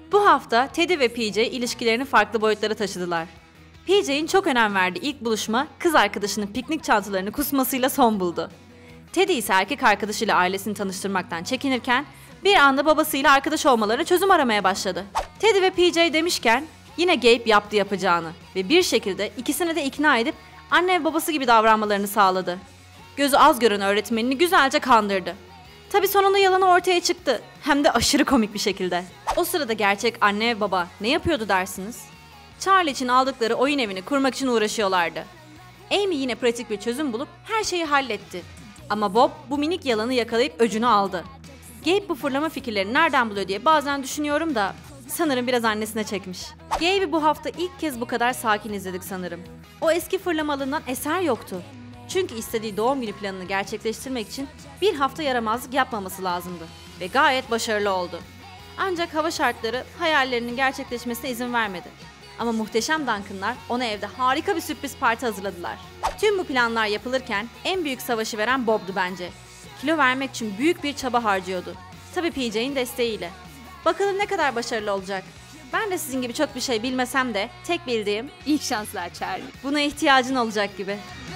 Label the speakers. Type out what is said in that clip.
Speaker 1: Bu hafta Teddy ve PJ ilişkilerini farklı boyutlara taşıdılar. PJ'in çok önem verdiği ilk buluşma kız arkadaşının piknik çantalarını kusmasıyla son buldu. Teddy ise erkek arkadaşıyla ailesini tanıştırmaktan çekinirken bir anda babasıyla arkadaş olmalarına çözüm aramaya başladı. Teddy ve PJ demişken yine Gabe yaptı yapacağını ve bir şekilde ikisini de ikna edip anne ve babası gibi davranmalarını sağladı. Gözü az gören öğretmenini güzelce kandırdı. Tabii sonunda yalanı ortaya çıktı. Hem de aşırı komik bir şekilde. O sırada gerçek anne ve baba ne yapıyordu dersiniz? Charlie için aldıkları oyun evini kurmak için uğraşıyorlardı. Amy yine pratik bir çözüm bulup her şeyi halletti. Ama Bob bu minik yalanı yakalayıp öcünü aldı. Gabe bu fırlama fikirlerini nereden buluyor diye bazen düşünüyorum da sanırım biraz annesine çekmiş. Gabe'i bu hafta ilk kez bu kadar sakin izledik sanırım. O eski fırlamalığından eser yoktu. Çünkü istediği doğum günü planını gerçekleştirmek için bir hafta yaramazlık yapmaması lazımdı. Ve gayet başarılı oldu. Ancak hava şartları hayallerinin gerçekleşmesine izin vermedi. Ama muhteşem Duncan'lar ona evde harika bir sürpriz parti hazırladılar. Tüm bu planlar yapılırken en büyük savaşı veren Bob'du bence. Kilo vermek için büyük bir çaba harcıyordu. Tabii PJ'in desteğiyle. Bakalım ne kadar başarılı olacak. Ben de sizin gibi çok bir şey bilmesem de tek bildiğim
Speaker 2: İyi şanslar Charlie.
Speaker 1: buna ihtiyacın olacak gibi.